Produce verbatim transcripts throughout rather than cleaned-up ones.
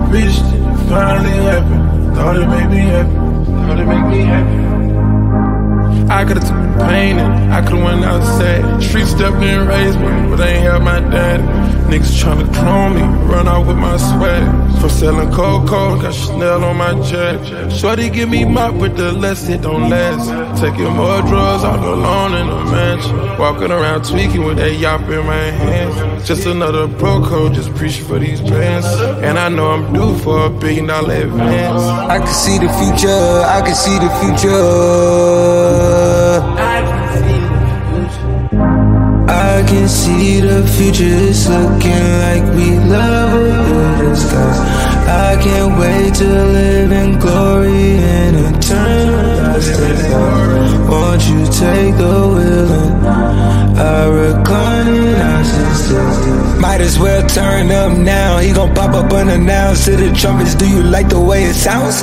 reached it, finally happened. Thought it made me happy, thought it made me happy. I could've took the pain and I could've went outside. Street stepped in, raised me, but I ain't help my daddy. Niggas tryna clone me, run out with my swag. For selling coco, got Chanel on my jacket. Shorty give me mop with the less it don't last. Taking more drugs all alone in a mansion. Walking around tweaking with that yop in my hands. Just another pro code, just preaching for these bands. And I know I'm due for a billion dollar advance. I can see the future, I can see the future. I can see the future, it's looking like we level the skies. I can't wait to live in glory and eternal. Won't you take the wheel and I recline and I sit still. Might as well turn up now, he gon' pop up unannounced to the trumpets. Do you like the way it sounds?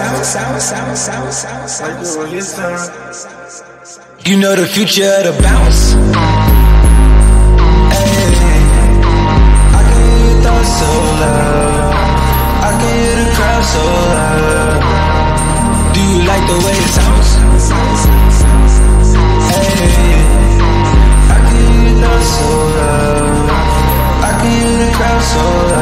You know the future of the bounce. So loud, I can hear the crowd so loud. Do you like the way it sounds? Hey, I can hear the crowd so loud. I can hear the crowd so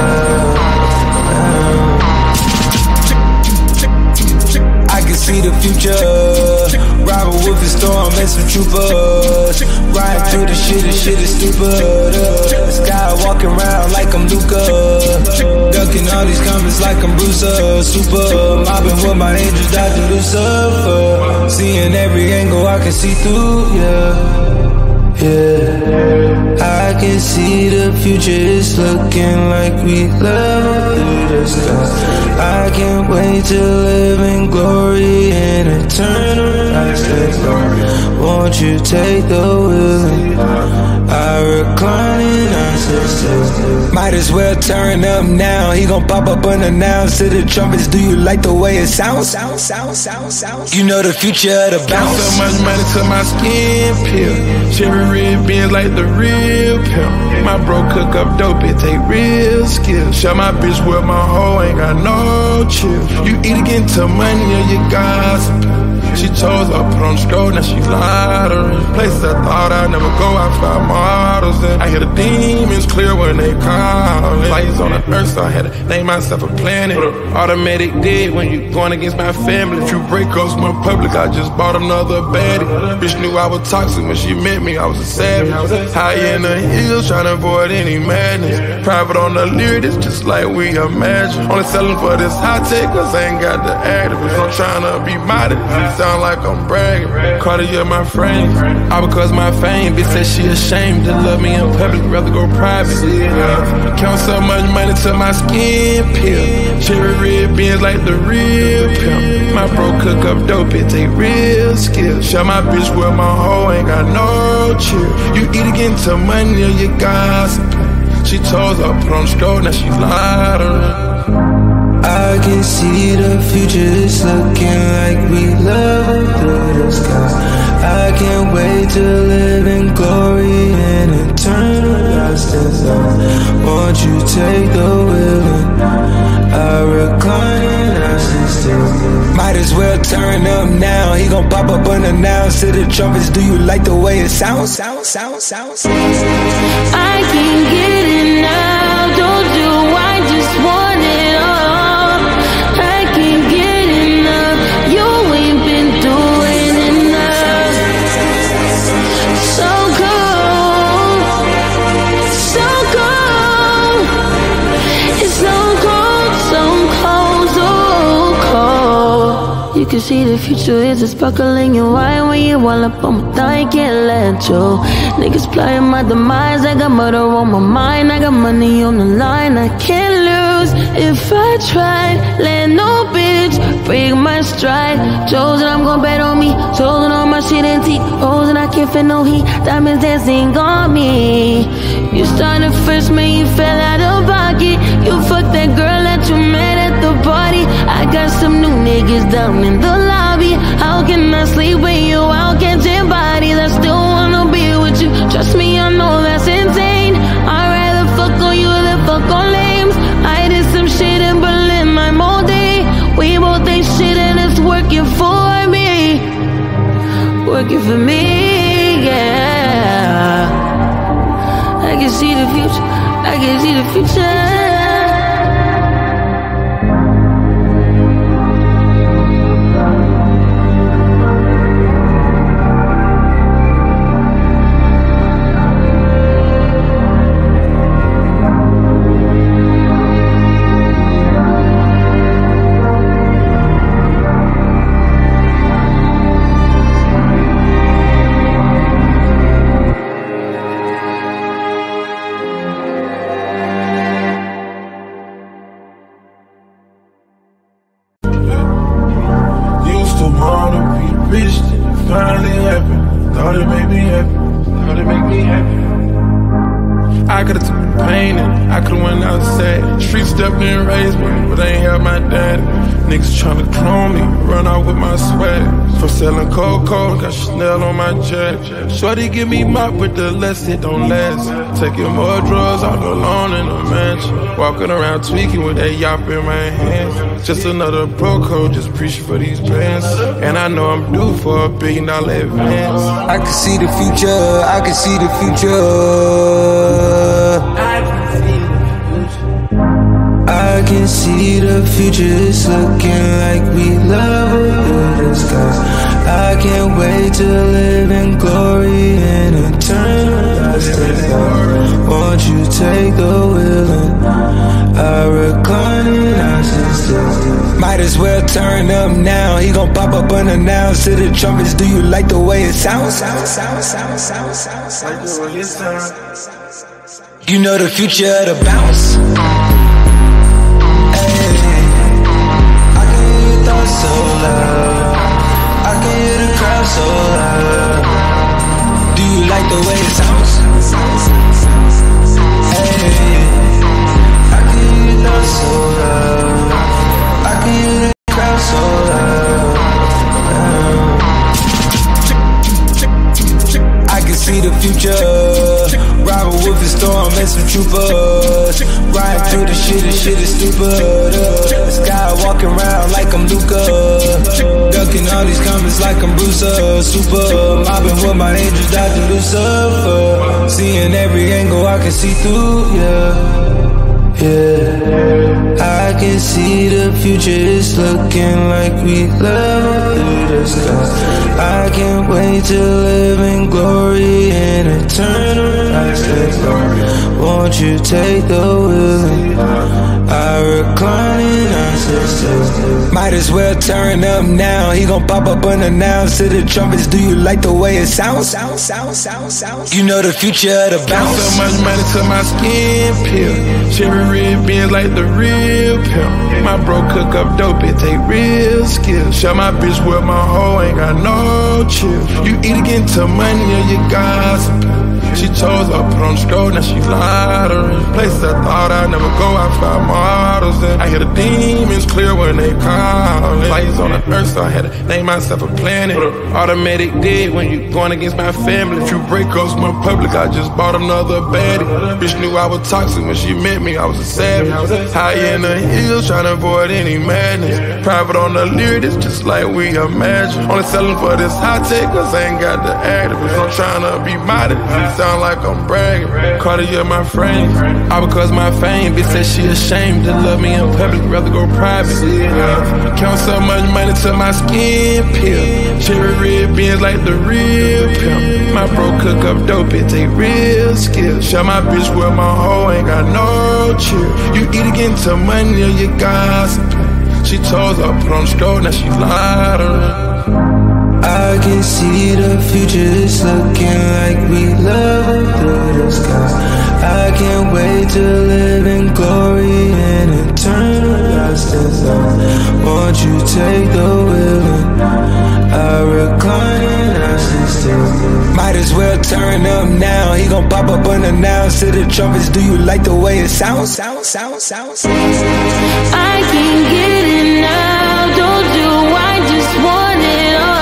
loud. I can see the future. Robin Wolf and Storm and some troopers. Riding through the shit, this shit is stupid. The sky walking around like I'm Luca. Ducking all these comments like I'm Bruiser. Super, mobbing with my angels, Doctor Lucifer. Seeing every angle I can see through, yeah. Yeah, I can see the future, it's looking like we level through the sky. I can't wait to live in glory and eternal life. Won't you take the wheel and I recline and I sit still. Might as well turn up now, he gon' pop up unannounced to the trumpets. Do you like the way it sounds? You know the future of the bounce. So much money to my skin peel. Cherry red beans like the real pimp. My bro cook up dope, it take real skill. Shut my bitch with my hoe, ain't got no chill. You either get to money or you gossip. She chose I put on stroll, now she lottery. Places I thought I'd never go, I found models in. I hear the demons clear when they call. Lights on the earth, so I had to name myself a planet. Automatic dead when you going against my family. If you break up my public, I just bought another baddie. Bitch knew I was toxic when she met me, I was a savage. High in the hills, trying to avoid any madness. Private on the lyrics, just like we imagine. Only selling for this high tech, cause I ain't got the activists. I'm trying to be modest. Sound like I'm bragging. Cartier my frame. All because my fame. Bitch said she ashamed to love me in public, rather go private. Yeah. Count so much money till my skin peel. Cherry red beans like the real pimp. My bro cook up dope, it take real skill. Shut my bitch with my hoe, ain't got no chill. You either get into money or you gossip. She chose I put on stroll, now she lottery. I can see the future, it's looking like we level through the sky. I can't wait to live in glory and eternal lost and love. Won't you take the wheel and I recline and I sit still. Might as well turn up now, he gon' pop up unannounced to the trumpets. Do you like the way it sounds? I can't get enough, don't you? I just want it all. You can see the future is a sparkle in your eye. When you all up on my thigh, can't let you. Niggas plotting my demise, I got murder on my mind. I got money on the line, I can't lose if I try. Let no bitch break my stride. Chosen, I'm gon' bet on me. Chosen on my shit and teeth. Posing, I can't feel no heat. Diamonds dancing on me. You started first, man, you fell out of pocket. You fucked that girl that you met at the party. I got some new niggas down in the lobby. How can I sleep with you? I'll catch your bodies. I still wanna be with you. Trust me, I know that's insane. I'd rather fuck on you than fuck on lames. I did some shit in Berlin, my mom working for me, yeah. I can see the future, I can see the future. Finally happy, thought it made me happy, thought it made me happy. I could've took the pain and I could've went outside. Street stepped in, raised me, but they ain't have my daddy. Niggas tryna clone me, run out with my swag. From selling coco, got Chanel on my jack. Shorty give me mop with the less, it don't last. Taking more drugs, all alone in the mansion. Walking around tweaking with that yop in my hands. Just another pro code, just preaching for these bands. And I know I'm due for a billion dollar advance. I can see the future, I can see the future. I can see the future, it's looking like we love the skies. I can't wait to live in glory and eternal. Won't you take the wheel and I recline and I sit still. Might as well turn up now. He gon' pop up unannounced to the trumpets. Do you like the way it sounds? You know the future of the bounce. So loud, I can hear the crowd so loud. Do you like the way it sounds? Hey, I can hear the love so loud. I can hear the crowd so loud. I can see the future. Robin with the storm and some troopers. Riding through the shit, the shit is stupid. The sky walking around like I'm Luca. Ducking all these comments like I'm Brucer. Super, mobbing with my angels, Doctor Lucifer. Seeing every angle I can see through, yeah. Yeah, I can see the future, it's looking like we level through the sky. I can't wait to live in glory and eternal. Won't you take the wheel and I recline and I sit still. Might as well turn up now. He gon' pop up unannounced to the trumpets. Do you like the way it sounds? You know the future of the bounce. So much money to my skin peel. Cherry red beans like the real pimp. My bro cook up dope, it take real skill. Shut my bitch with my hoe, ain't got no chill. You either get to money or you gossip. She chose up, put on the stroll, now she lottery. Places I thought I'd never go, I found models in. I hear the demons clear when they call. Lights on the earth, so I had to name myself a planet. Automatic dead when you going against my family. Few breakups went public, I just bought another baddie. Bitch knew I was toxic when she met me, I was a savage. High in the hills, trying to avoid any madness. Private on the lyrics, just like we imagine. Only selling for this high tech, cause I ain't got the activists. I'm trying to be modest. Sound like I'm bragging. Cartier my frame. All because my fame. Bitch said she ashamed to love me in public, rather go private. Yeah. Count so much money to my skin peel. Cherry red beans like the real pimp. My bro cook up dope, it take real skill. Shut my bitch with my hoe, ain't got no chill. You either get into money or you gossip. She chose up, put on the stroll, now she lottery. I can see the future, it's looking like we level through the sky. I can't wait to live in glory and eternal lost and love. Won't you take the wheel and I recline and I sit still. Might as well turn up now. He gon' pop up unannounced to the trumpets. Do you like the way it sounds? I can't get enough, don't you? I just want it all.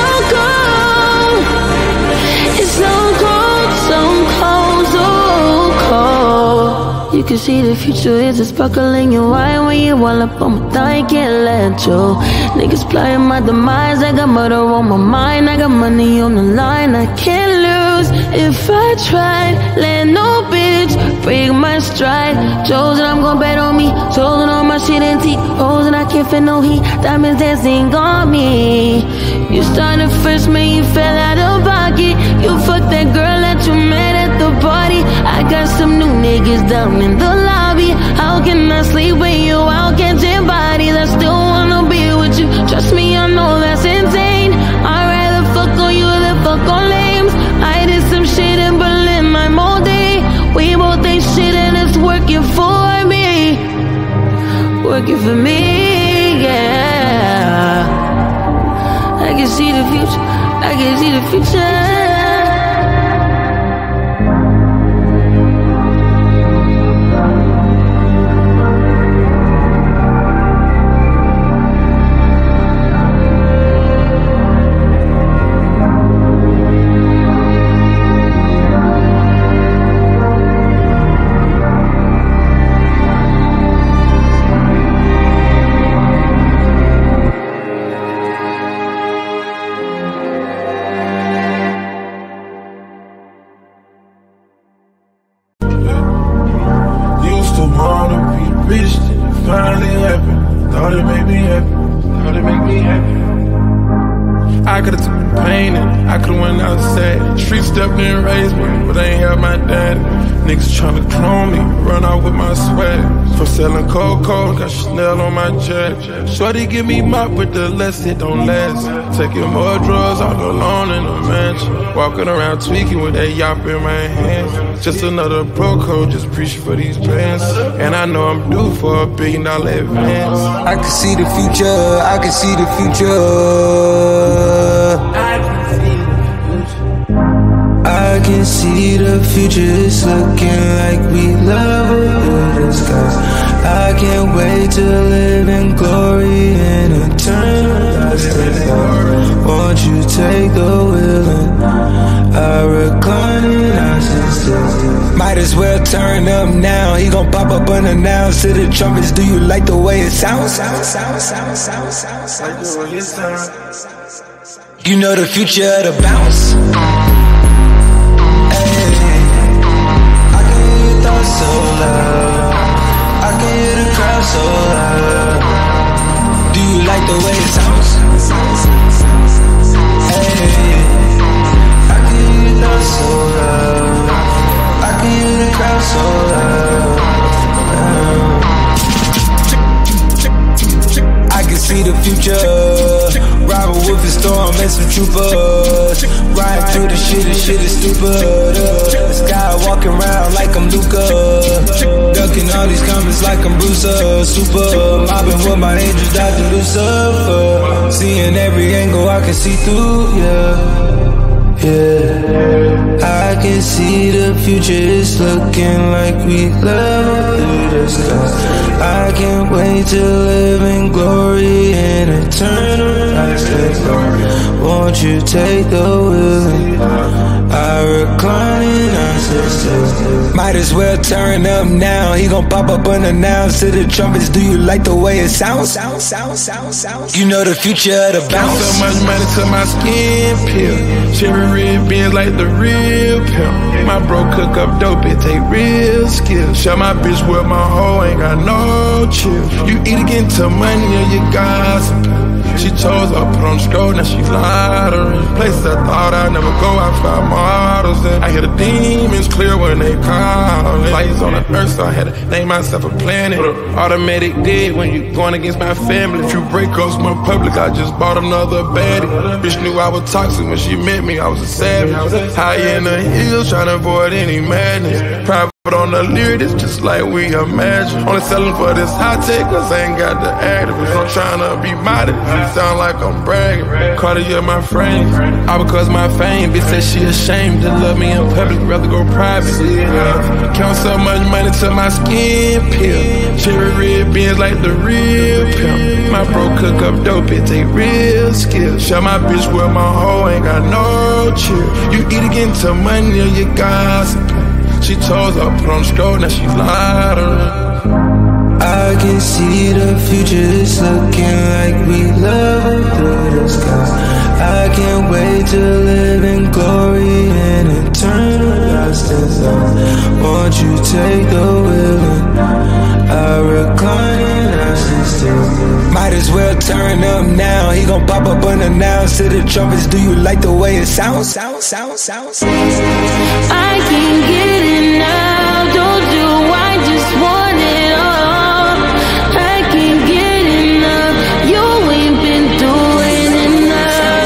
So cold, so cold, so You can see the future is a sparkle in your eye. When you all up on my thigh, can't let go. Niggas plotting my demise, I got murder on my mind. I got money on the line, I can't lose. If I tried, let no bitch break my stride. Chosen, I'm gon' bet on me. Chosen on my shit and teeth. Posing, I can't feel no heat. Diamonds dancing on me. You started first, man, you fell out of pocket. You fucked that girl that you met at the party. I got some new niggas down in the lobby. How can I sleep with you? How can your bodies? I still wanna be with you. Trust me, I know that's insane. I'd rather fuck on you than fuck on lames. I did some shit in Berlin, my moldy. We both ain't shit and it's working for me. Working for me, yeah. I can see the future, I can see the future. I could've took the pain and I could've went outside. Street stepped in, raised me, but I ain't have my daddy. Niggas tryna clone me, run out with my swag. From selling coco, got Chanel on my jet. Shorty give me mop, but the less it don't last. Taking more drugs all alone in a mansion. Walking around tweaking with that yop in my hands. Just another pro code, just preaching for these bands. And I know I'm due for a billion dollar advance. I can see the future, I can see the future. I can see the future. I can see the future, it's looking like we love the skies. I can't wait to live in glory and eternal. Won't you take the wheel and I recline and I sit still. Might as well turn up now. He gon' pop up unannounced to the trumpets. Do you like the way it sounds? You know the future of the bounce. So loud, I can hear the crowd so loud. Do you like the way it sounds? Hey, I can hear the so loud, I can hear the crowd so loud. I can see the future. Robert Wolf and Storm and some troopers. Riding through the shit, the shit is stupid. uh, The sky walking around like I'm Luca. Ducking all these comments like I'm Bruce uh, Super. Mobbing with my angels, Doctor Lucifer. Seeing every angle I can see through, yeah. Yeah, I can see the future, it's looking like we level through the sky. I can't wait to live in glory and eternal life. Won't you take the wheel and I recline and I sit still. Might as well turn up now. He gon' pop up unannounced to the trumpets. Do you like the way it sounds? You know the future of the bounce. So much money to my skin peel. Cherry red beans like the real pimp. My bro cook up dope, it take real skill. Shut my bitch with my hoe, ain't got no chill. You either get to money or you gossip. She chose I put on stroll, now she lottery. Places I thought I'd never go, I found models and I hear the demons clear when they call. Lights on the earth, so I had to name myself a planet. Automatic dead when you going against my family. Few breakups went public, I just bought another baddie. Bitch knew I was toxic when she met me, I was a savage. High in the hills, trying to avoid any madness. Private But on the lyrics, just like we imagine. Only selling for this high tech, cause I ain't got the activists. I'm trying to be modest, it sound like I'm bragging. Cartier my frame, all because my fame. Bitch said she ashamed to love me in public, rather go private. Yeah. Count so much money till my skin peel. Cherry red beans like the real pimp. My bro cook up dope, it take real skill. Shut my bitch with my hoe, ain't got no chill. You either get into money or you gossip. She told her, put on the stroke, now she lied on her. I can see the future is looking like we love it through the sky. I can't wait to live in glory and eternal lost in love. Won't you take the wheel and I recline and I sit still. Might as well turn up now. He gon' pop up unannounced to the trumpets. Do you like the way it sounds? Sound, sound, sound, sound. I can't get enough. Don't you? I just want it all. I can't get enough. You ain't been doing enough.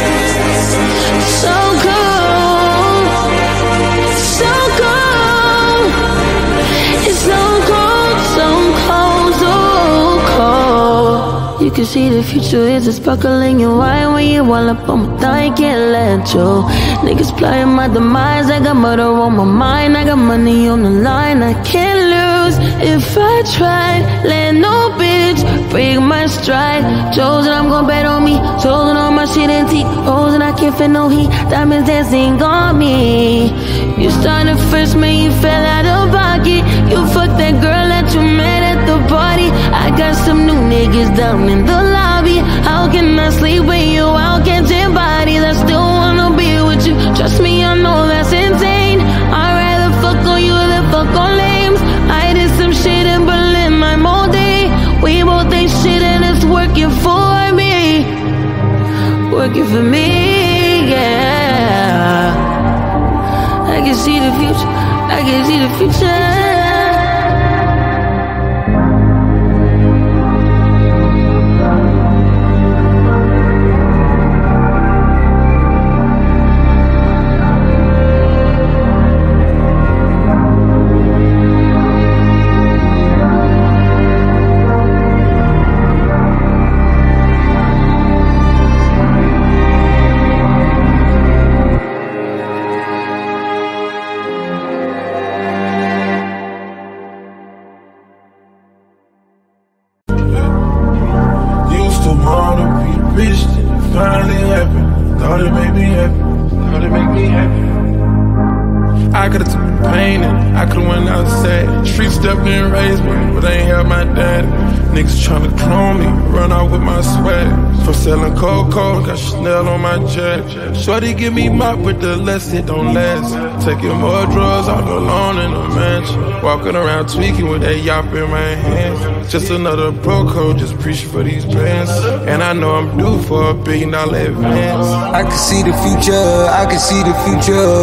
So cold, so cold. It's so cold, so cold, so cold. You can see the future is a sparkle in your eye when you all up on my thigh. Can't let you. Niggas plotting my demise. I got murder on my mind. I got money on the line. I can't lose if I tried. Let no bitch break my stride. Chosen, I'm gon' bet on me. Chosen on my shit antique. Frozen, I can't feel no heat. Diamonds dancing on me. You started first, man, you fell out of pocket. You fucked that girl that you met at the party. I got some new niggas down in the lobby. How can I sleep with you? How can ten bodies? I still wanna be with you. Trust me, I know that's insane. I'd rather fuck on you than fuck on lames. I did some shit in Berlin, my whole day. We both ain't shit and it's working for me. Working for me, yeah. I can see the future, I can see the future. Bitch, it finally happened. Thought it made me happy. Thought it made me happy. I could've took the pain and I could've went outside. Street stepped in, raised me, but I ain't have my daddy. Niggas tryna clone me, run out with my swag. From selling coco, got Chanel on my jacket. Shorty give me mop with the less it don't last. Taking more drugs all alone in a mansion. Walking around tweaking with that yop in my hands. Just another pro code, just preaching for these bands. And I know I'm due for a billion dollar advance. I can see the future, I can see the future.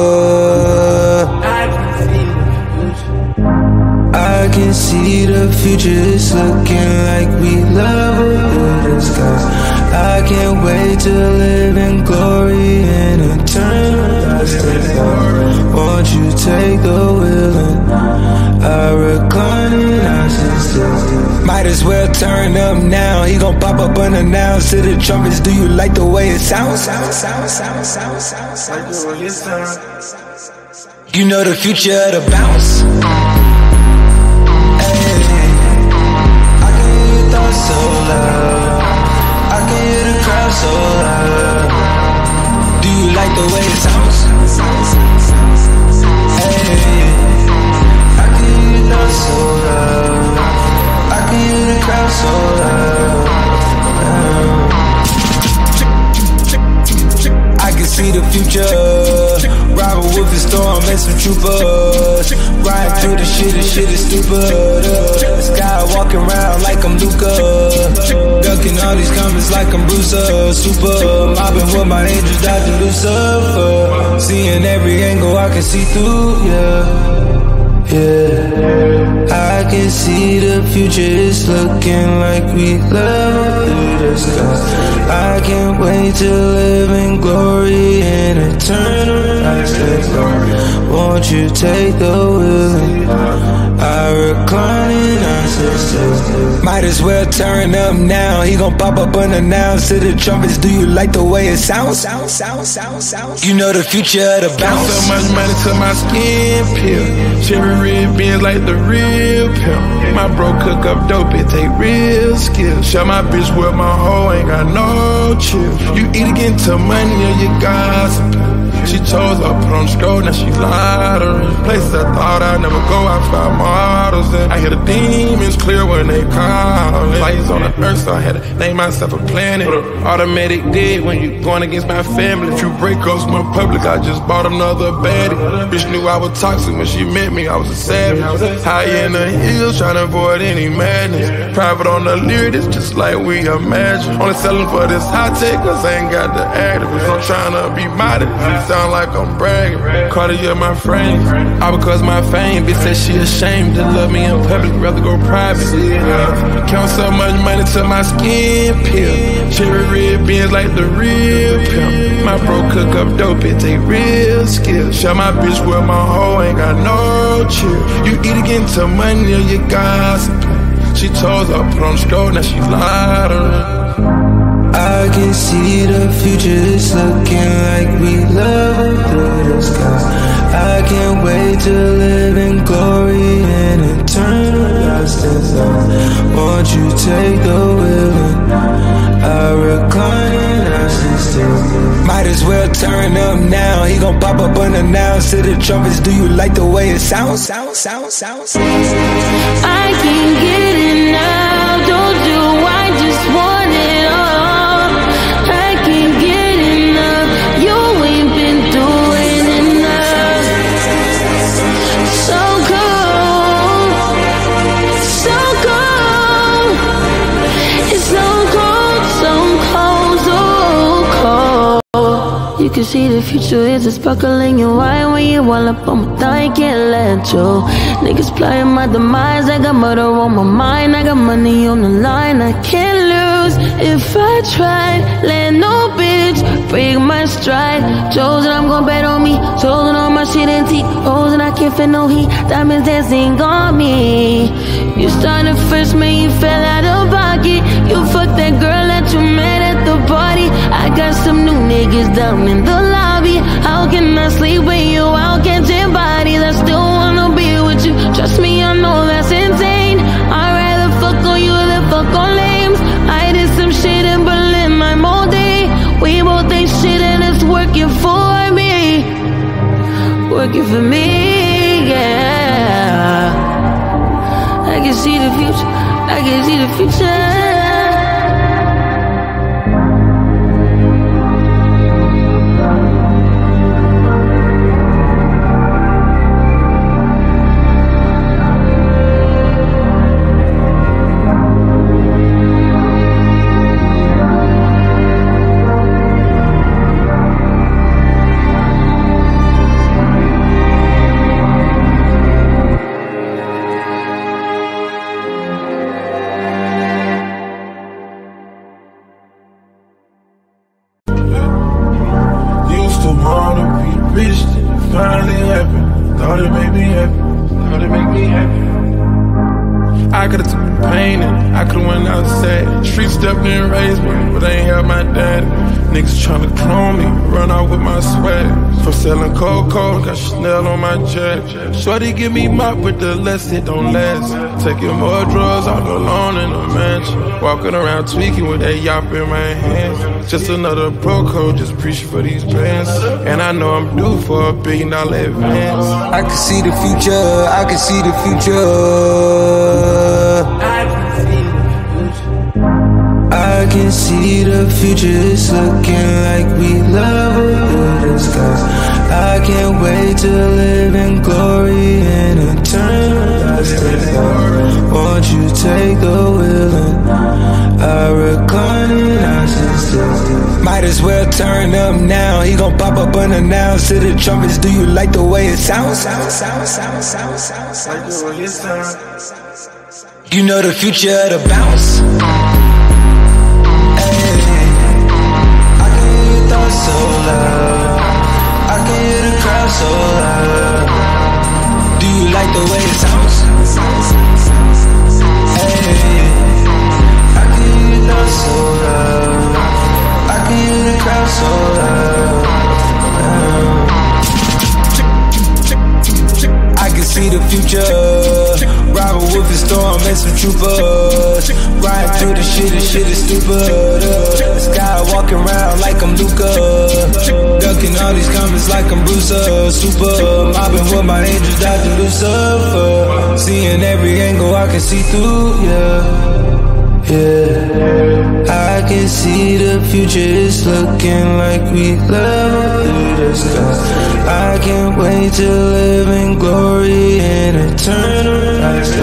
I can see the future. I can see the future is looking like we love it through the skies. I can't wait to live in glory and eternal love. Won't you take the wheel and I recline and I sit still. Might as well turn up now. He gon' pop up unannounced to the trumpets. Do you like the way it sounds? Sound, sound, sound, sound, sound, sound, sound. You know the future of the bounce. So loud, I can hear the crowd so loud. Do you like the way it sounds? Hey, I can hear the so loud. I can hear the crowd so loud. I can see the future. Robert with the storm and some troopers. Riding through the shit, the shit is stupid. Uh, sky walking around like I'm Luca. Ducking all these comments like I'm Bruce. Uh, super mobbing with my angels, Doctor Lucifer. Seeing every angle I can see through, yeah. Yeah, I can see the future is looking like we love through the sky. I can't wait to live in glory and eternal life. Won't you take the wheel and I recline and I sit still. Might as well turn up now. He gon' pop up unannounced to the trumpets. Do you like the way it sounds? Sound, sound, sound, sound. You know the future of the bounce. Got so much money to my skin peel. Cherry red beans like the real pimp. My bro cook up dope, it take real skill. Shut my bitch with my hoe, ain't got no chill. You either get to money or you gossip. She chose I put on stroll, now she lottery. Places I thought I'd never go, I found models in. I hear the demons clear when they call. Lights on the earth, so I had to name myself a planet. Automatic dead when you going against my family. Few breakups went public, I just bought another baddie. Bitch knew I was toxic when she met me, I was a savage. High in the hills, trying to avoid any madness. Private on the lyric, it's just like we imagine. Only selling for this high tech, cause I ain't got the activists. I'm trying to be modest, it sound like I'm bragging. Cartier my friend, all because my fame. Bitch said she ashamed to love me in public, rather go private. Yeah. Count so much money till my skin peel. Cherry red beans like the real pimp. My bro cook up dope, it take real skill. Share my bitch with my hoe, ain't got no chill. You either get into money or you gossip. She chose I put on stroll, now she lottery. I can see the future, it's looking like we love through the sky. I can't wait to live in glory and eternal lost in love. Won't you take the wheel and I recline and I sit still. Might as well turn up now. He gon' pop up unannounced to the trumpets. Do you like the way it sounds? Sound, sound, sound, sound. I can't get enough. Don't you? I just want it all. I can't get enough. You ain't been doing enough. So cold, so cold. It's so cold, so cold, so cold. You can see the future is a sparkle in your eye when you all up on my thigh. Can't let you. Niggas plotting my demise. I got murder on my mind. I got money on the line. I can't lose if I tried. Let no bitch break my stride. Chosen, I'm gon' bet on me. Chosen on my shit and tea. Hoes and I can't fit no heat. Diamonds dancing on me. You started first, man, you fell out of pocket. You fucked that girl that you met at the party. I got some new niggas down in the lobby. How can I sleep with you? I'll catch your body. I still wanna be with you. Trust me, I know that's insane. I'd rather fuck on you than fuck on lames. I did some shit in Berlin, I'm all day. We both ain't shit and it's working for me. Working for me, yeah. I can see the future, I can see the future. I could've took the pain and I could've went outside. Streets definitely didn't raise me, but they ain't have my daddy. Niggas tryna clone me, run out with my swag. From selling coco, got Chanel on my jack. Shorty give me mop with the less it don't last. Taking more drugs all alone in a mansion. Walking around tweaking with that yop in my hands. Just another pro code, just preaching for these bands. And I know I'm due for a billion dollar advance. I can see the future, I can see the future. I can see the future. I can see the future, it's looking like we love through the skies. I can't wait to live in glory and eternal lost in love. Won't you take the wheel and I recline and I sit still. Might as well turn up now. He gon' pop up unannounced to the trumpets. Do you like the way it sounds? Sound, sound, sound, sound, sound, sound, sound, sound. You know the future of the bounce. So loud, I can hear the crowd so loud. Do you like the way it sounds? Hey, I can hear the crowd so loud. I can hear the crowd so loud. I can see the future. Robin with the storm and some troopers. Riding through the shit, and shit is stupid. Uh, the sky walking around like I'm Luca. Ducking Reading all these comments like I'm Bruce, uh, super. Mobbing with my angels, Doctor Lucifer. Seeing every angle I can see through, yeah. Yeah, I can see the future is looking like we level through the sky. I can't wait to live in glory and eternal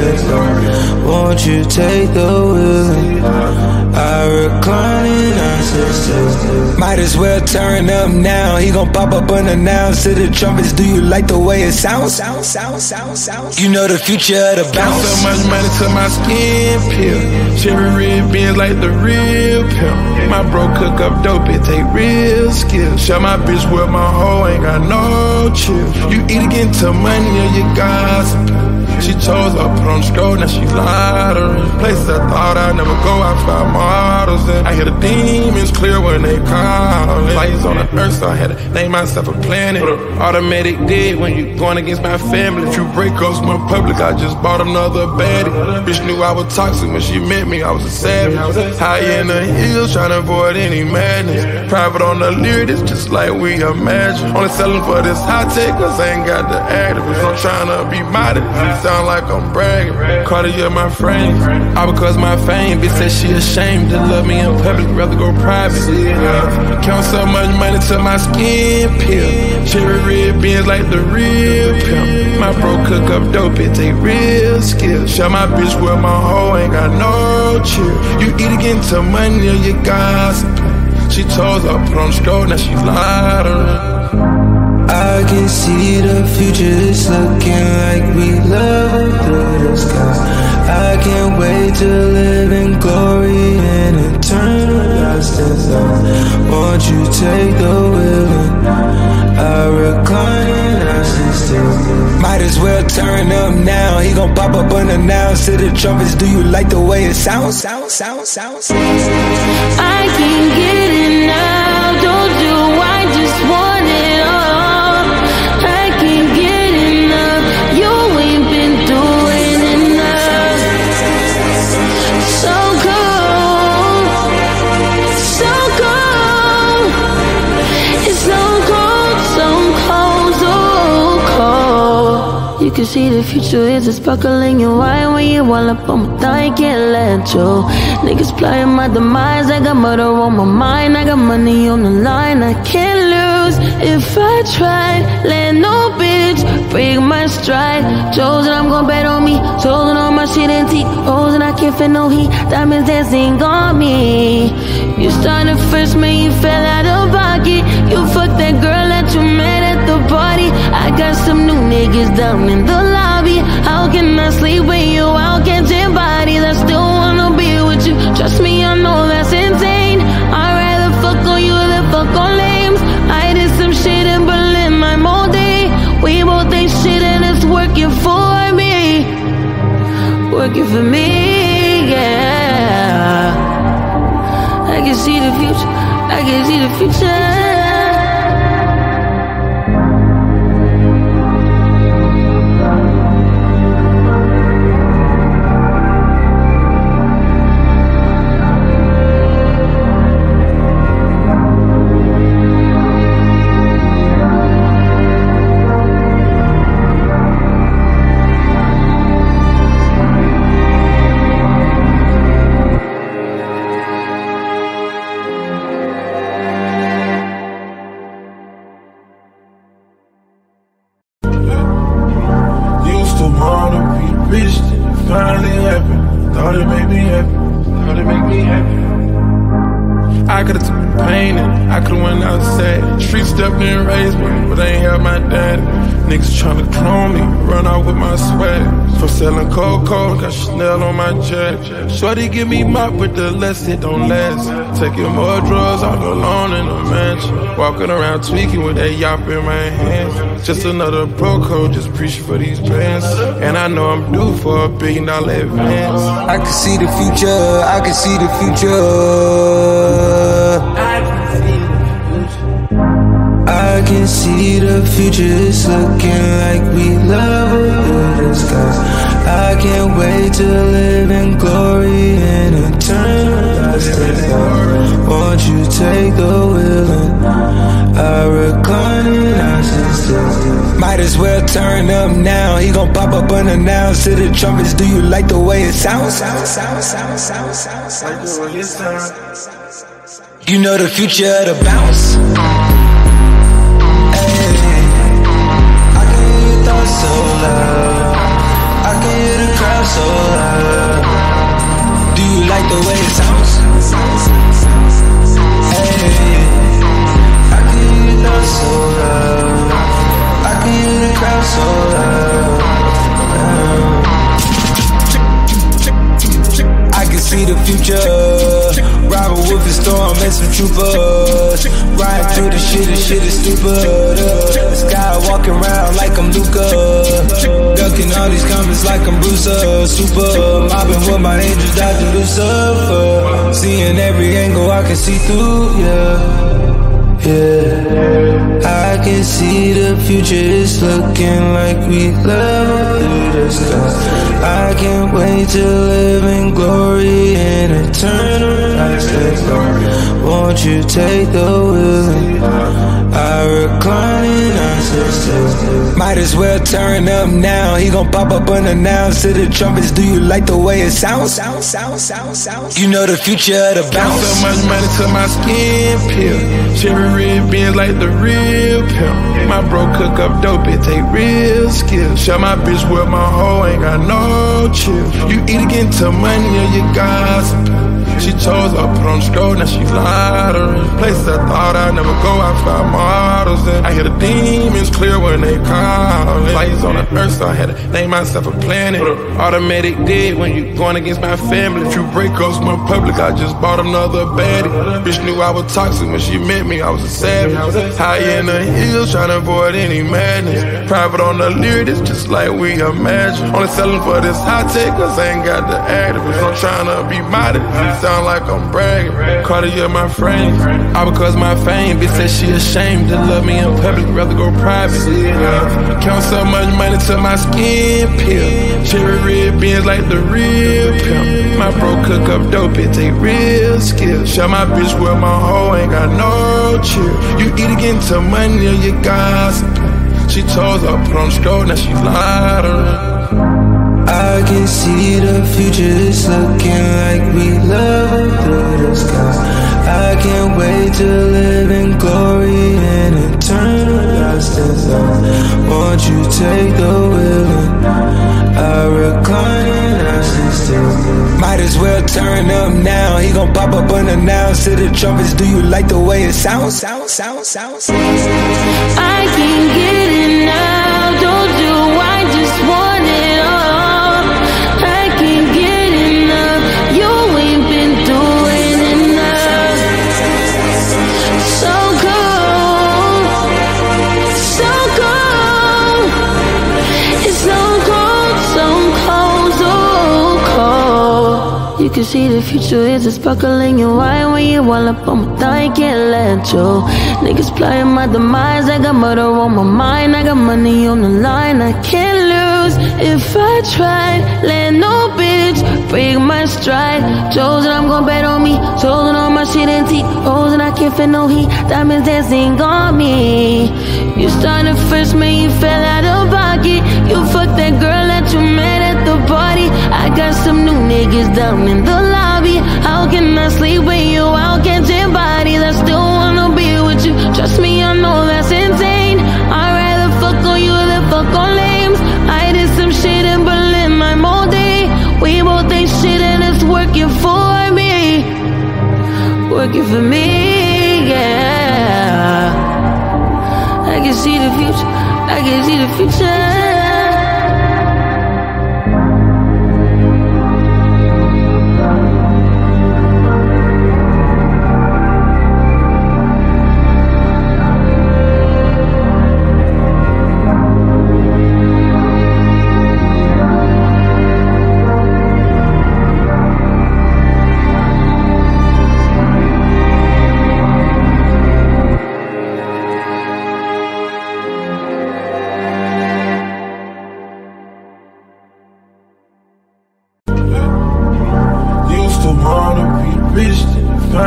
life. Won't you take the wheel and I recline and I sit still. Might as well turn up now. He gon' pop up unannounced to the trumpets. Do you like the way it sounds? Sound, sound, sound, sound. You know the future of the bounce. Got so much money to my skin peel. Cherry red beans like the real pimp. My bro cook up dope, it take real skill. Shut my bitch with my hoe, ain't got no chill. You either get to money or you gossip. She chose I put on the stroll, now she lottery. Places I thought I'd never go, I found models in. I hear the demons clear when they call. Lights on the earth, so I had to name myself a planet. Automatic dead when you going against my family. Few breakups went public, I just bought another baddie. Bitch knew I was toxic when she met me, I was a savage. High in the hills, trying to avoid any madness. Private on the lyrics, just like we imagine. Only selling for this high tech, cause I ain't got the activists. I'm trying to be modest. Sound like I'm bragging. Cartier my frame. All because my fame. Bitch said she ashamed to love me in public, rather go private. Yeah. Count so much money to my skin peel. Cherry red beans like the real pimp. My bro cook up dope, it take real skill. Shut my bitch with my hoe, ain't got no chill. You either get into money or you gossip. She chose I put on the stroll, now she lottery. I can see the future is looking like we level through the sky. I can't wait to live in glory and eternal lost and found. Won't you take the wheel and I recline and I sit still. Might as well turn up now. He gon' pop up unannounced to the trumpets. Do you like the way it sounds? Sound, sound, sound, sound. I can't get enough. Don't you? I just want it all. You can see the future is a sparkle in your eye. When you all up on my thigh, can't let you. Niggas plotting my demise, I got murder on my mind. I got money on the line, I can't lose. If I tried, let no bitch break my stride. Chosen, I'm gon' bet on me. Chosen on my shit antique. Posing, I can't fit no heat. Diamonds dancing on me. You started first, man, you fell out of pocket. You fucked that girl that you met at the party. I got some new niggas down in the lobby. How can I sleep with you? I'll catch your bodies. I still wanna be with you. Trust me, I know that's insane. I'd rather fuck on you than fuck on lames. I did some shit in Berlin my whole day. We both ain't shit and it's working for me. Working for me, yeah. I can see the future. I can see the future. I could've took the pain and I could've went outside. Street stepped in, raised me, but they ain't have my daddy. Niggas tryna clone me, run out with my swag. From selling coco, got Chanel on my jack. Shorty give me mop with the less, it don't last. Taking more drugs, all alone in a mansion. Walking around tweaking with that yop in my hands. Just another pro code, just preaching for these bands. And I know I'm due for a billion dollar advance. I can see the future, I can see the future. I can see the future. I can see the future is looking like we level through the skies. I can't wait to live in glory and eternal life. Won't you take the wheel and I recline? Might as well turn up now. He gon' pop up unannounced to the trumpets. Do you like the way it sounds? You know the future of the bounce. Hey, I can hear your thoughts so loud. I can hear the crowd so loud. Do you like the way it sounds? Hey, I can hear your thoughts so loud. I can hear the crowd so loud. I can see the future. Robin Wolf and Storm and some troopers. Riding through the shit, this shit is stupid. uh, Sky walking around like I'm Luca. Ducking all these comments like I'm Bruiser. Super, mobbing with my angels, Doctor Lucifer. Seeing every angle I can see through, yeah. Yeah, I can see the future is looking like we level through the sky. I can't wait to live in glory and eternal life. Won't you take the wheel? I recline and I sit still. Might as well turn up now. He gon' pop up unannounced to the trumpets. Do you like the way it sounds? You know the future of the bounce. So much money to my skin peel. Cherry red beans like the real pimp. My bro cook up dope, it take real skill. Shut my bitch with my hoe, ain't got no chill. You either get to money or you gossip. She chose I put on scroll, now she lottery. Places I thought I'd never go, I found models in. I hear the demons clear when they call. Lights on the earth, so I had to name myself a planet. Automatic dead when you going against my family. If you break up my public, I just bought another baddie. Bitch knew I was toxic when she met me, I was a savage. High in the hills, trying to avoid any madness. Private on the lyrics, just like we imagine. Only selling for this high tech, cause I ain't got the activists. I'm trying to be modest. Sound like I'm bragging. Cartier my frame. All because my fame. Bitch said she ashamed to love me in public, rather go private. Yeah. Count so much money to my skin peel. Cherry red beans like the real pimp. My bro cook up dope, it take real skill. Shut my bitch with my hoe, ain't got no chill. You either get to money or you gossip. She chose I put on scroll, now she lottery. I can see the future is looking like we level through the sky. I can't wait to live in glory and eternal lost and found. Won't you take the wheel and I recline and I sit still. Might as well turn up now. He gon' pop up unannounced to the trumpets. Do you like the way it sounds? Sound, sound, sound, sound. I can't get it now. Don't you? I just want it all. You can see the future is a sparkle in your eye. When you all up on my thigh, can't let you. Niggas plotting my demise, I got murder on my mind. I got money on the line, I can't lose. If I try, let no bitch break my stride. Chosen, I'm gon' bet on me. Chosen on my shit and teeth. Posing, I can't fit no heat. Diamonds dancing on me. You started first, man, you fell out of pocket. You fucked that girl that you met at the party. I got some new niggas down in the lobby. How can I sleep with you? I'll catch your bodies. I still wanna be with you. Trust me, I know that's insane. I'd rather fuck on you than fuck on lames. I did some shit in Berlin my whole day. We both ain't shit and it's working for me. Working for me, yeah. I can see the future. I can see the future.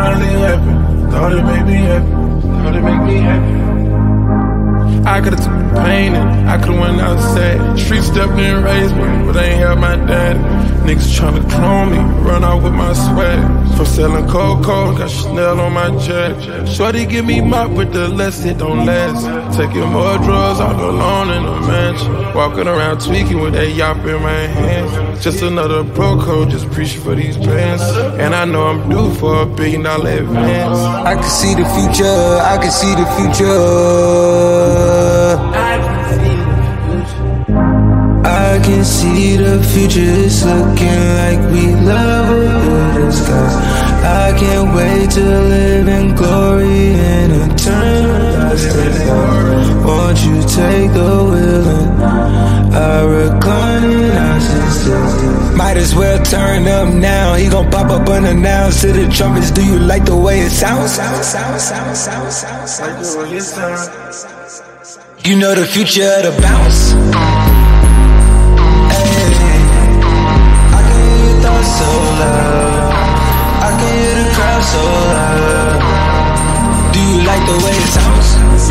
I could've painted. I could've went outside. Street stepped in, raised me, but they ain't have my daddy. Niggas tryna clone me, run out with my swag. From selling coco, got Chanel on my jack. Shorty give me mop with the less it don't last. Taking more drugs all alone in the mansion. Walking around tweaking with that yop in my hands. Just another pro code, just preaching for these bands. And I know I'm due for a billion dollar advance. I can see the future, I can see the future. I can see the future. I can see the future, it's looking like we love the skies. I can't wait to live in glory and eternal. Won't you take the wheel and I recline and I sit still. Might as well turn up now. He gon' pop up unannounced to the trumpets. Do you like the way it sounds? You know the future of the bounce. Hey, I can hear your thoughts so loud. I can hear the crowd so loud. Do you like the way it sounds?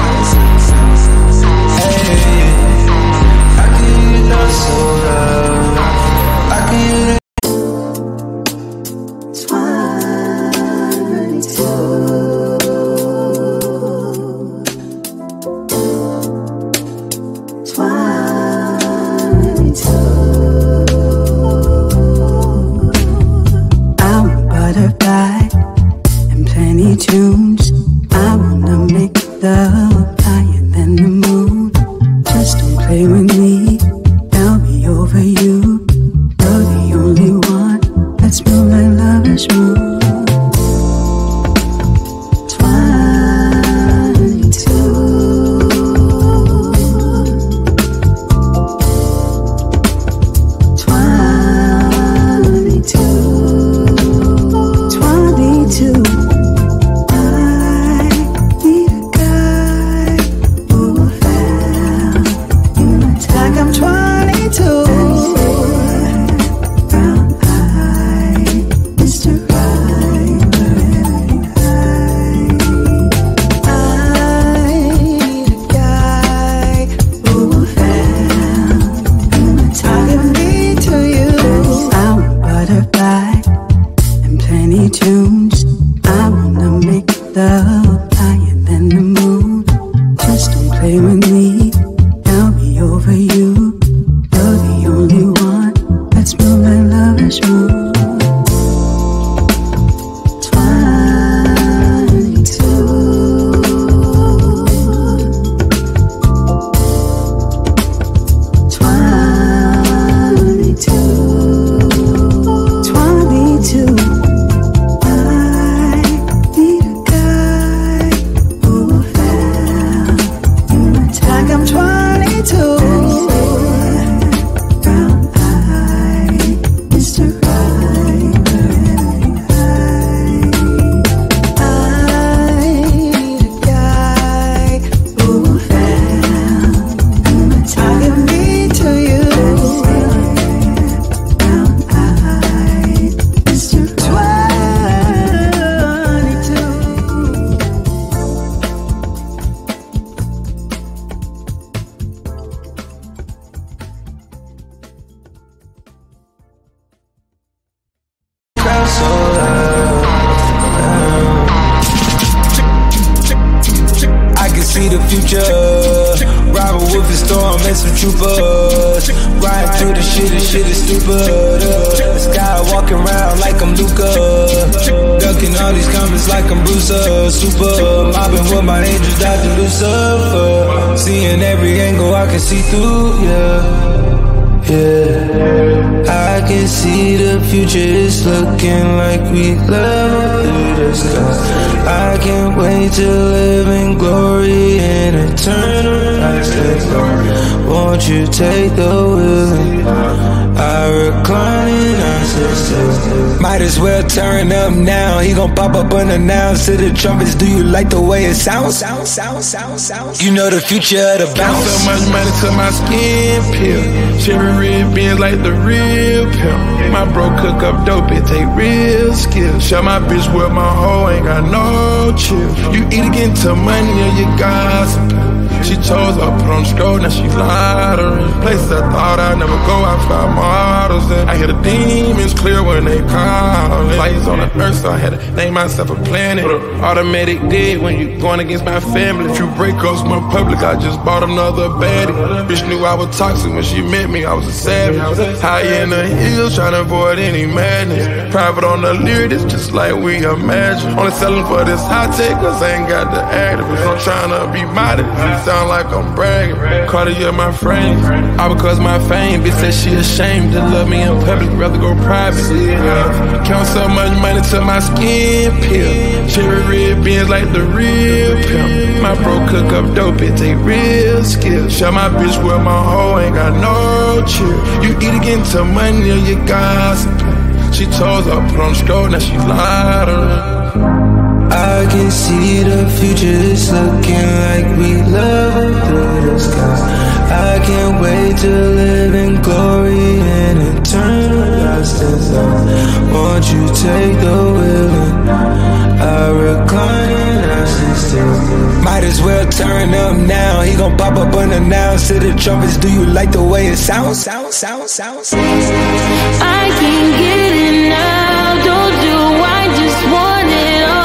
Hey, I can hear your thoughts so loud. I can hear the tunes. I wanna make love higher than the moon. Just don't play with me, I'll be over you. You're the only one that's move like lovers move. see the future. Robert with the storm and some troopers. Riding through the shit, this shit is stupid. Uh, sky walking around like I'm Luca. Ducking all these comments like I'm Brucer. Super mobbing with my angels, Doctor Lucifer. Seeing every angle I can see through, yeah. Yeah, I can see the future, it's looking like we level through the sky. I can't wait to live in glory and eternal life. Won't you take the wheel and I recline and I sit still. Might as well turn up now. He gon' pop up unannounced to the trumpets. Do you like the way it sounds? Sound, sound, sound, sound. You know the future of the bounce. So much money to my skin peel. Cherry red beans like the real pimp. My bro cook up dope, it take real skill. Shut my bitch with my hoe, ain't got no chill. You either get to money or you gossip. She chose up, put on the stroke, now she lottery. Places I thought I'd never go, I found models in. I hear the demons clear when they call. Lights on the earth, so I had to name myself a planet. Automatic dead when you going against my family. Few breakups went public, I just bought another baddie. Bitch knew I was toxic when she met me, I was a savage. High in the hills, trying to avoid any madness. Private on the lyric, it's just like we imagine. Only selling for this high tech, cause I ain't got the activists. I'm trying to be modest, it sound like I'm bragging. Cartier my frame, all because my fame. Bitch said she ashamed to love me in public, rather go private. Yeah. Count so much money till my skin peel. Cherry red beans like the real pimp. My bro cook up dope, it take real skill. Shut my bitch with my hoe, ain't got no chill. You either get into money or you gossip. She chose up, put on the stroke, now she lottery. I can see the future, it's looking like we love through the sky. I can't wait to live in glory and eternal lost in love. Won't you take the wheel and I recline and I sit still. Might as well turn up now. He gon' pop up unannounced to the trumpets. Do you like the way it sounds? Sound, sound, sound, sound. I can't get enough. Don't do, I just want it all.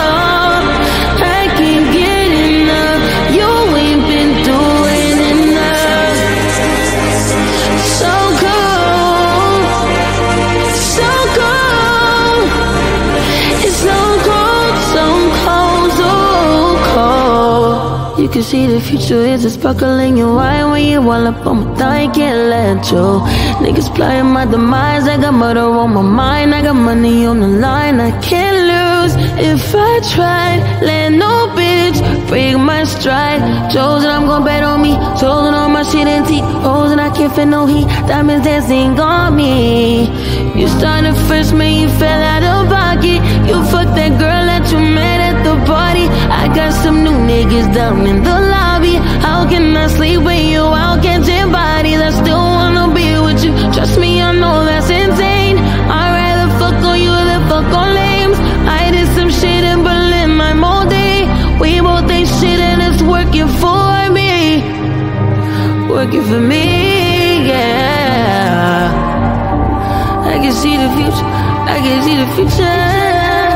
You can see the future is a sparkle in your eye. When you all up on my thigh, can't let you. Niggas plotting my demise, I got murder on my mind. I got money on the line, I can't lose. If I tried, let no bitch break my stride. Chosen, I'm gon' bet on me. Chosen on my shit antique. Posing, I can't fit no heat. Diamonds dancing on me. You started first, man, you fell out of pocket. You fucked that girl that you met at the party. I got some new niggas down in the lobby. How can I sleep with you? I'll catch your bodies. I still wanna be with you. Trust me, I know that's insane. I'd rather fuck on you than fuck on lames. I did some shit in Berlin, I'm all day. We both ain't shit and it's working for me. Working for me, yeah. I can see the future, I can see the future.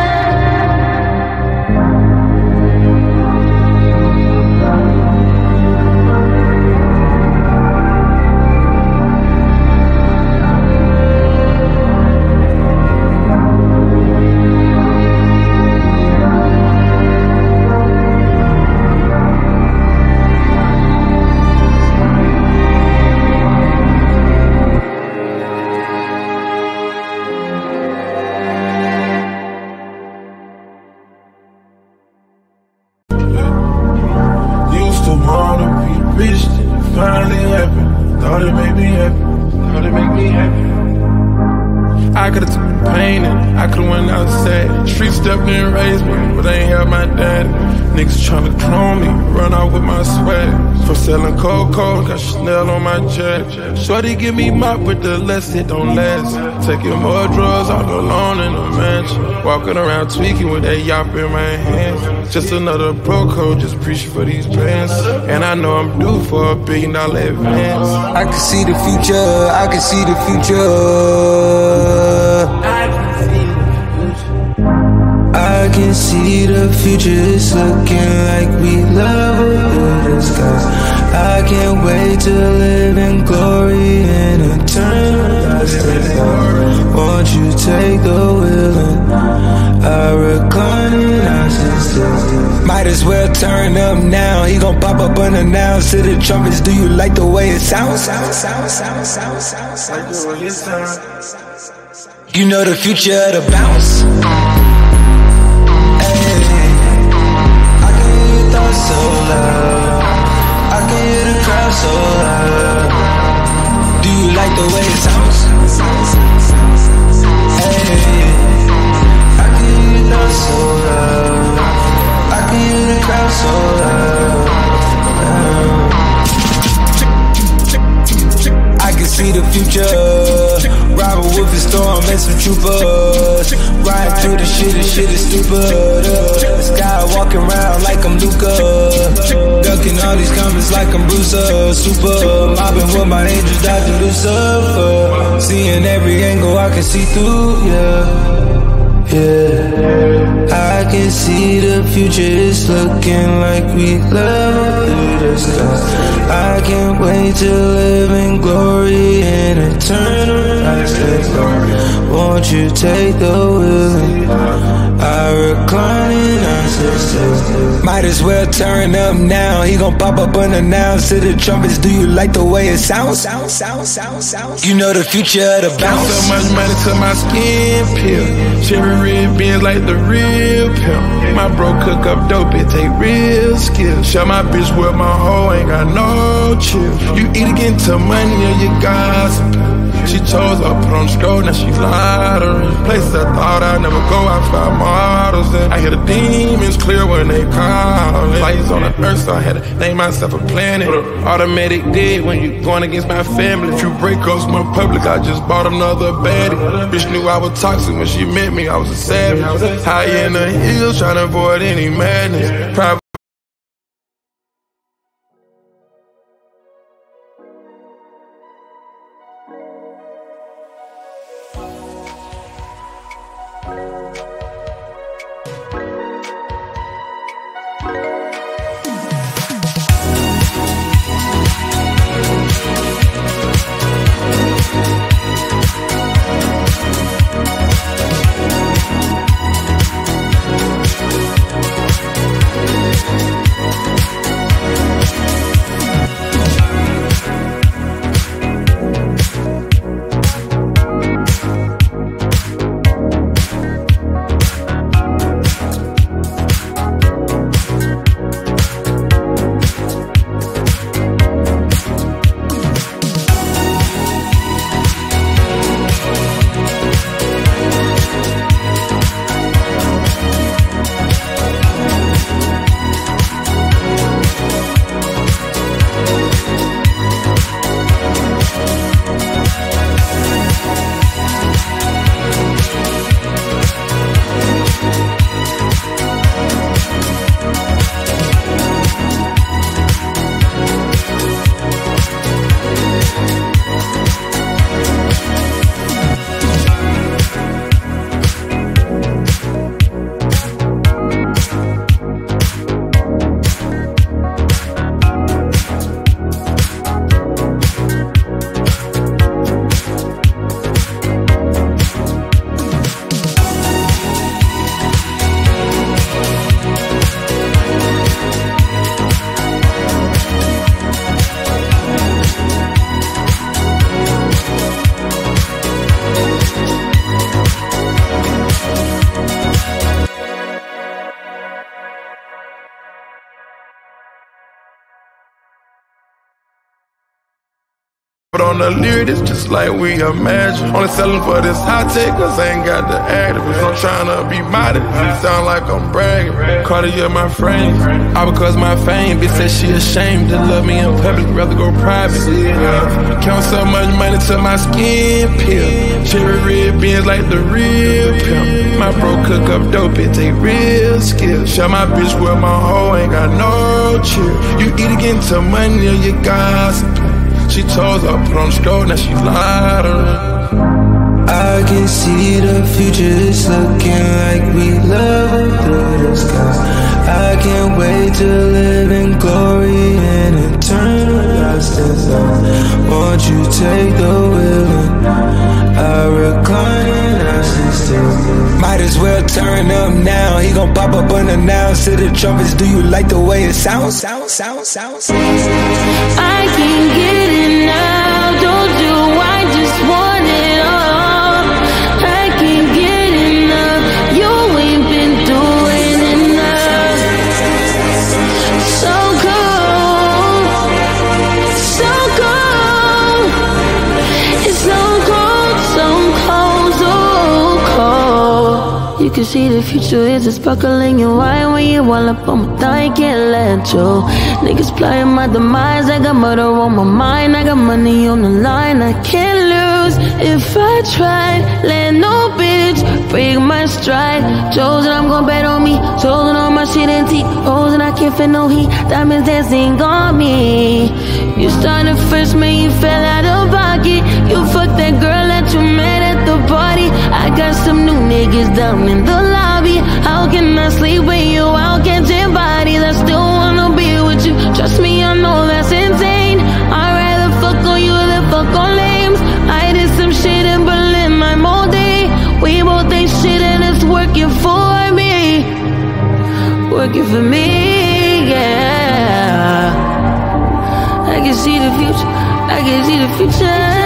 I could've took the pain and I could've went outside. Street stepped in, raised me, but they ain't have my daddy. Niggas tryna clone me, run out with my swag. For selling coco, got Chanel on my jet. Shorty give me mop with the less, it don't last. Taking more drugs, all alone in a mansion. Walking around tweaking with that yop in my hands. Just another pro code, just preaching for these pants. And I know I'm due for a billion dollar advance. I can see the future, I can see the future. I can see the future. I can see the future, it's looking like we love through the skies. I can't wait to live in glory and eternal life. Won't you take the wheel and I recline and I sit still. Might as well turn up now. He gon' pop up unannounced to the trumpets. Do you like the way it sounds? Sound, sound, sound, sound, sound, sound, sound, sound. You know the future of the bounce. So loud, I can hear the crowd so loud. Do you like the way it sounds? Hey, I can hear the crowd so loud. I can hear the crowd so loud. I can see the future. Robert wolf in storm and some troopers. Riding through the shit, the shit is stupid. Uh, the sky walking around like I'm Luca. Ducking all these comments like I'm Bruce. Uh, super mobbing with my angels out to the suffer. Seeing every angle I can see through, yeah. Yeah, I can see the future is looking like we level through the sky. I can't wait to live in glory and eternal life. Won't you take the wheel and I recline and I sit still. Might as well turn up now. He gon' pop up unannounced to the trumpets. Do you like the way it sounds? Sound, sound, sound, sound. You know the future of the bounce. So much money to my skin peel. Cherry red beans like the real pimp. My bro cook up dope, it take real skill. Shut my bitch with my hoe, ain't got no chill. You either get to money or you gossip. She chose her, put on the stroll, now she lottery. Places I thought I'd never go, I find models in. I hear the demons clear when they call. Lights on the earth, so I had to name myself a planet. Automatic dead when you going against my family. Few breakups went public, I just bought another baddie. Bitch knew I was toxic when she met me, I was a savage. High in the hills, trying to avoid any madness. Private But on the lyrics, it's just like we imagine. Only selling for this high tech, cause I ain't got the activists. I'm tryna be modest, it sound like I'm bragging. Cartier my frame, all because my fame. Bitch said she ashamed to love me in public, rather go private. Yeah. Count so much money to my skin peel. Cherry red beans like the real pimp. My bro cook up dope, it take real skill. Shut my bitch with my hoe, ain't got no chill. You either get into money or you gossip. She chose her, put on the stroll, now she lottery. I can see the future is looking like we level through the sky. I can't wait to live in glory and eternal lost and love. Won't you take the wheel and I recline and I sit still. Might as well turn up now. He gon' pop up unannounced to the trumpets. Do you like the way it sounds? Sound, sound, sound, sound. I can't get enough. Don't you? I just want it all. I can't get enough. You ain't been doing enough. So cold, so cold. It's so cold, so cold, so cold. You you can see the future is a sparkle in your eye. When you all up on my thigh, can't let go. Niggas plotting my demise, I got murder on my mind. I got money on the line, I can't lose. If I tried, let no bitch break my stride. Chosen, I'm gon' bet on me. Chosen on my shit and teeth. Hoes I can't feel no heat. Diamonds dancing on me. You started first, man, you fell out of pocket. You fucked that girl that you met at the party. I got some new niggas down in the lobby. How can I sleep with you? How can your bodies? I still wanna be with you. Trust me, I know that's insane. I'd rather fuck on you than fuck on lames. I did some shit in Berlin, I'm all day. We both ain't shit and it's working for me. Working for me, yeah. I can see the future, I can see the future.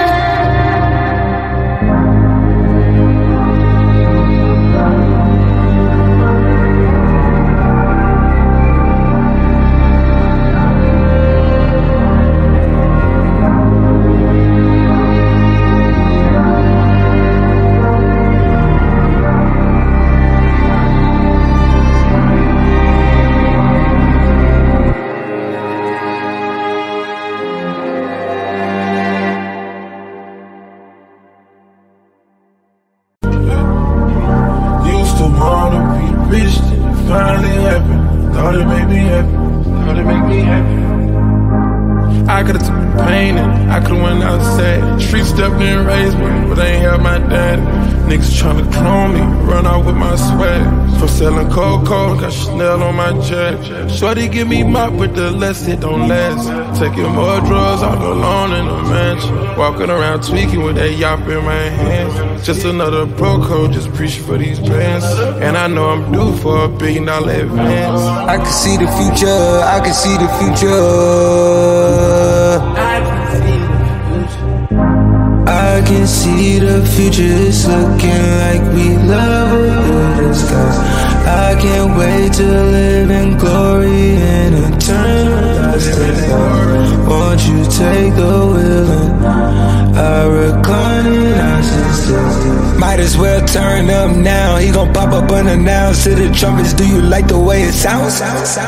I could've took the pain and I could've went outside. Street stepped in, raised me, but I ain't have my daddy. Niggas tryna clone me, run out with my swag. From selling coco, got Chanel on my jack. Shorty give me mop, but the less it don't last. Taking more drugs, all alone in a mansion. Walking around tweaking with that yop in my hands. Just another pro code, just preaching for these bands. And I know I'm due for a billion dollar advance. I can see the future, I can see the future. I can see the future. I can see the future, it's looking like we love the skies. I can't wait to live in glory and eternal. Won't you take the wheel and I recline and I sit still. Might as well turn up now. He gon' pop up unannounced to the trumpets. Do you like the way it sounds?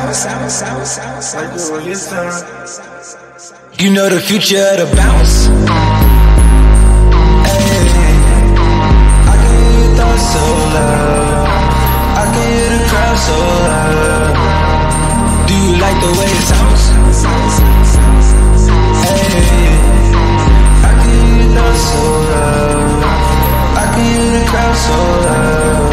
You know the future of the bounce. Hey, I can hear your thoughts so loud. I can hear the crowd so loud. Do you like the way it sounds? Hey, I can hear your thoughts so loud. I can hear the crowd so loud.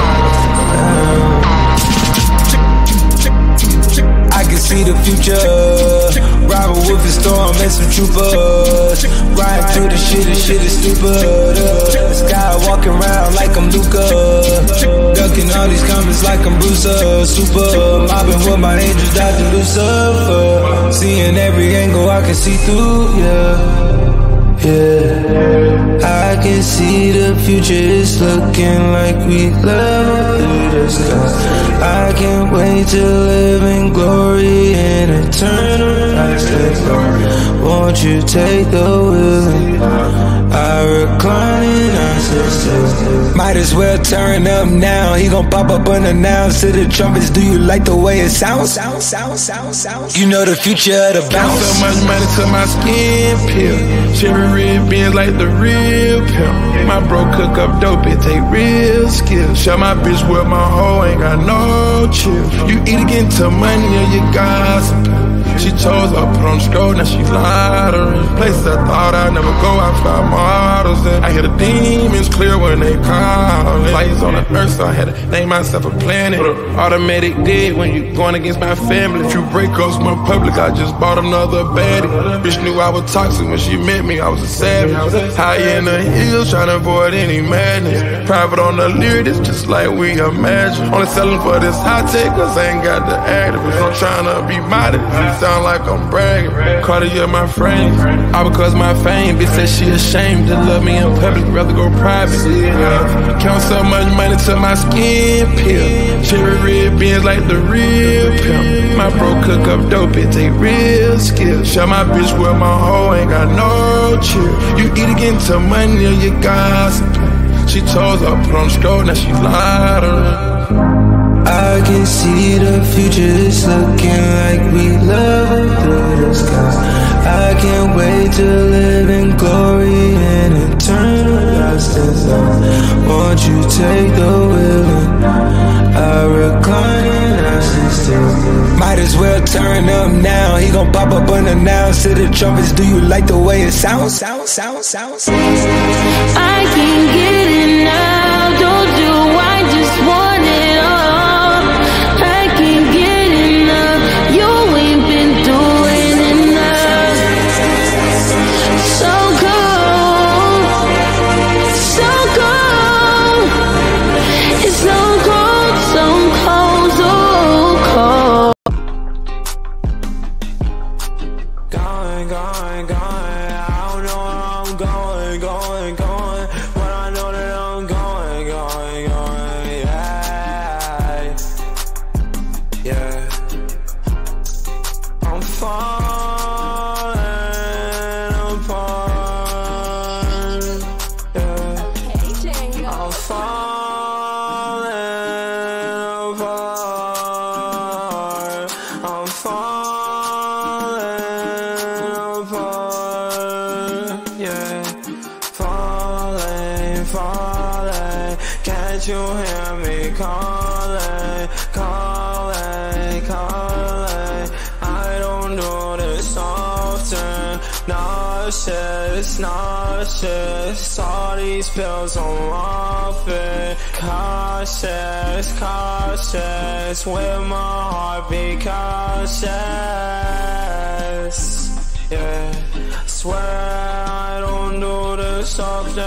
I can see the future. Robert Wolf and Storm and some troopers. Riding through the shit, the shit is stupid. Uh, the sky walking around like I'm Luca. Ducking all these comments like I'm Bruce. Uh, super mobbing with my angels, Doctor Lucifer. Seeing every angle I can see through, yeah. Yeah, I can see the future, it's looking like we level through the sky. I can't wait to live in glory and eternal life. Won't you take the wheel and I recline and I sit still. Might as well turn up now. He gon' pop up unannounced to the trumpets. Do you like the way it sounds? You know the future of the bounce. Got so much money to my skin peel. Cherry red beans like the real pimp. My bro cook up dope, it take real skill. Shut my bitch with my hoe, ain't got no chill. You either get to money or you gossip. She chose I put on the stroll, now she lottery. Places I thought I'd never go, I found models. And I hear the demons clear when they call. Lights on the earth, so I had to name myself a planet. Automatic dead when you going against my family. Few breakups went public, I just bought another baddie. Bitch knew I was toxic when she met me, I was a savage. High in the hills, trying to avoid any madness. Private on the lyric, it's just like we imagine. Only selling for this high tech, cause I ain't got the activists. I'm trying to be modest. Sound like I'm bragging. Cartier my frame. All because my fame. Bitch said she ashamed to love me in public, rather go private. Yeah. Count so much money to my skin peel. Cherry red beans like the real pimp. My bro cook up dope, it take real skill. Shut my bitch with my hoe, ain't got no chill. You either get to money or you gossip. She told her, put on stroke, now she lied to her. I can see the future is looking like we love through the sky. I can't wait to live in glory and eternal lost in love. Won't you take the wheel and I recline and I sit still. Might as well turn up now. He gon' pop up unannounced to the trumpets. Do you like the way it sounds? Sound, sound, sound, sound. I can't get enough. Don't you? I just want it all. I can't get enough. You ain't been doing enough. So cold, so cold. It's so cold, so cold, so cold. Going, going, going. I don't know where I'm going, going, going. But I know that I'm going, going, going. Yeah, yeah. I'm falling apart. Yeah. I'm falling apart. I'm falling apart. Yeah. Falling, falling. Can't you hear me calling, calling, calling? I don't do this often. Nauseous, nauseous. All these pills I'm off it. Cautious, cautious. With my heart be cautious. Yeah. Swear I don't do this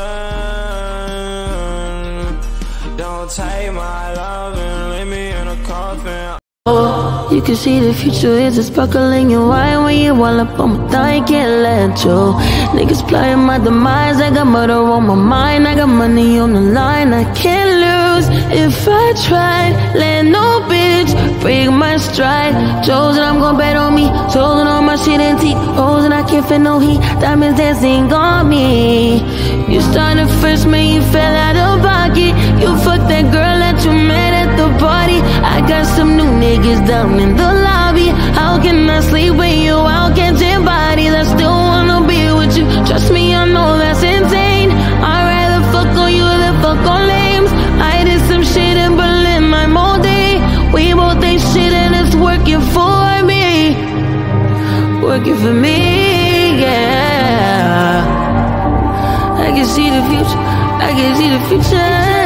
often. Don't take my love and leave me in a coffin. You can see the future is a sparkle in your eye. When you all up on my thigh, can't let you. Niggas plotting my demise. I got murder on my mind. I got money on the line. I can't lose if I tried. Let no bitch break my stride. Chosen, I'm gon' bet on me. Chosen on my shit and teeth. Hoes and I can't fit no heat. Diamonds dancing on me. You started first, man, you fell out of pocket. You fucked that girl that you met at the party. I got some new niggas down in the lobby. How can I sleep with you? How can't your bodies? I still wanna be with you. Trust me, I know that's insane. I'd rather fuck on you than fuck on lames. I did some shit in Berlin, my whole day. We both ain't shit and it's working for me. Working for me, yeah. I can see the future, I can see the future.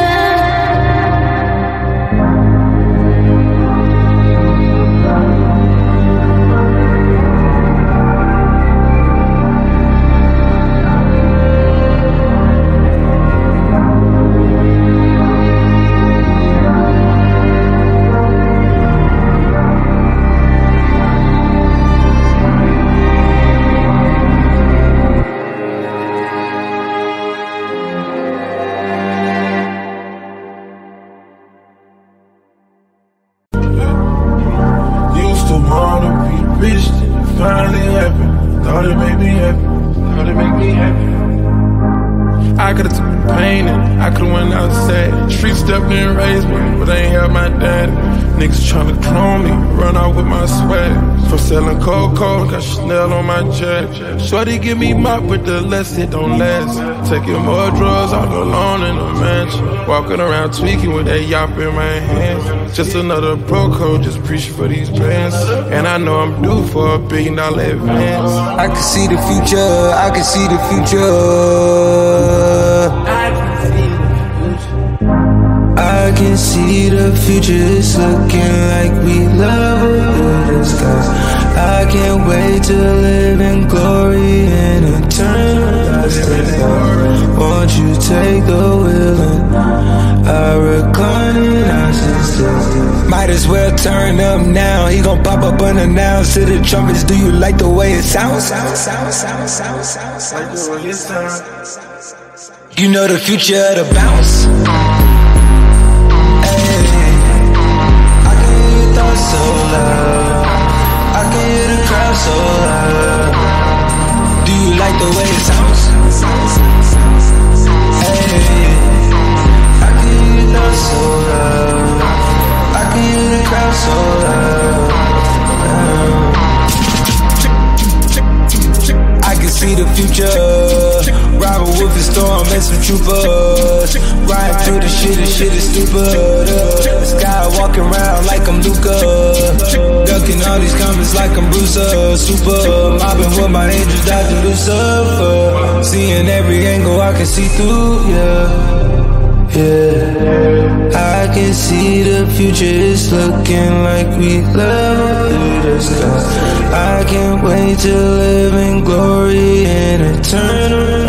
I could've took the pain and I could've went outside. Street stepped in, raised me, but they ain't help my daddy. Niggas tryna clone me, run out with my swag. From selling coco, got Chanel on my jack. Shorty give me mop, but the less it don't last. Taking more drugs, all alone in a mansion. Walking around tweaking with that yop in my hands. Just another pro code, just preaching for these bands. And I know I'm due for a billion dollar advance. I can see the future, I can see the future. I can see the future. I can see the future is looking like we love through the skies. I can't wait to live in glory and eternal lost. Won't you take the wheel and I recline and I sit still. Might as well turn up now. He gon' pop up unannounced to the trumpets. Do you like the way it sounds? Sound, sound, sound, sound, sound, sound, sound. You know the future of the bounce. So loud, I can hear the crowd so loud. Do you like the way it sounds? Hey, love so loud. I can hear the crowd so loud. I can see the future. Robin with the storm and some troopers. Riding through the shit, the shit is stupid. The sky walking around like I'm Luca. Ducking all these comments like I'm Bruiser. Super mobbing with my angels, Doctor Lucifer. Seeing every angle I can see through, yeah. Yeah, I can see the future is looking like we level through the sky. I can't wait to live in glory and eternal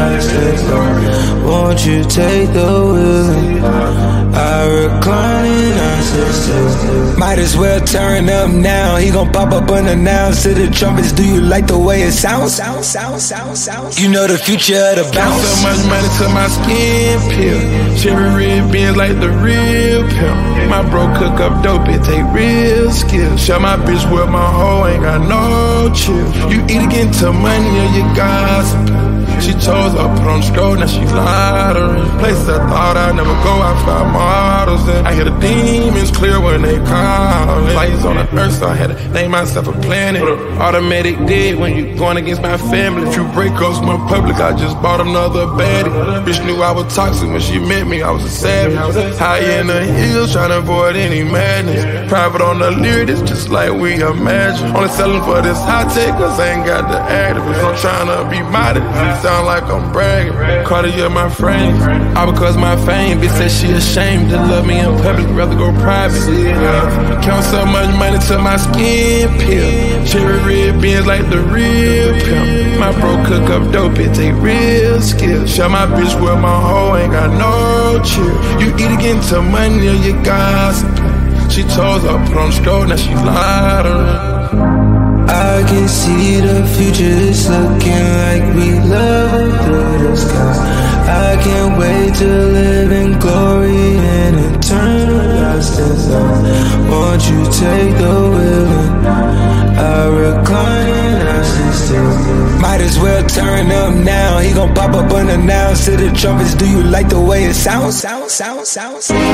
life. Won't you take the wheel and I recline and I sit still. Might as well turn up now. He gon' pop up unannounced to the trumpets. Do you like the way it sounds? Sound, sound, sound, sound. You know the future of the bounce. So much money to my skin peel. Cherry red beans like the real pimp. My bro cook up dope, it take real skill. Shut my bitch with my hoe, ain't got no chill. You either get to money or you gossip. She chose I put on stroll, now she lottery. Places I thought I'd never go, I found models in. I hear the demons clear when they call. Lights on the earth, so I had to name myself a planet. Automatic dead when you going against my family. Few breakups, my public, I just bought another baddie. Bitch knew I was toxic when she met me, I was a savage. High in the hills, trying to avoid any madness. Private on the lyric, it's just like we imagine. Only selling for this high tech, cause I ain't got the activists. I'm trying to be modest. Sound like I'm bragging. Cartier my frame. All because my fame. Bitch said she ashamed to love me in public, rather go private. Yeah. Count so much money to my skin peel. Cherry red beans like the real pimp. My bro cook up dope, it take real skill. Shut my bitch with my hoe, ain't got no chill. You either get into money or you gossip. She chose I put on stroll, now she lottery. I can see the future is looking like we level through the sky. I can't wait to live in glory and eternal lost as long. Won't you take the wheel and I recline and I sit still. Might as well turn up now. He gon' pop up unannounced to the trumpets. Do you like the way it sounds? Sound, sound, sound, sound.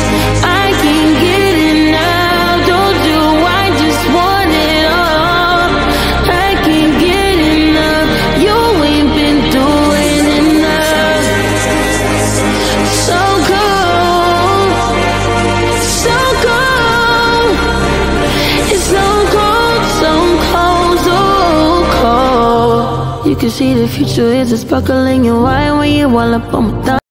I can't get it now. Don't you? I just want it all. You can see the future is a sparkle in your eye when you all up on my thigh.